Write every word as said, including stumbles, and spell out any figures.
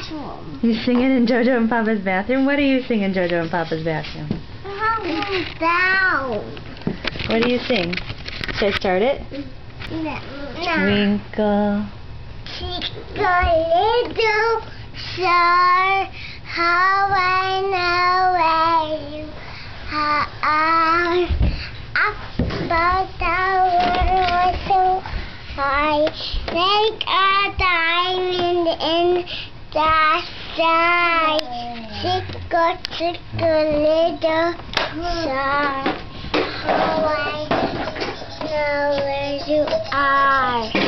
bathroom. You sing it in JoJo and Papa's bathroom? What do you sing in JoJo and Papa's bathroom? Down. What do you sing? Should I start it? No. Twinkle. Twinkle little star, how I know where you are. Up above the world so high, like a diamond in the sky. Twinkle, twinkle little star, how I know where you are.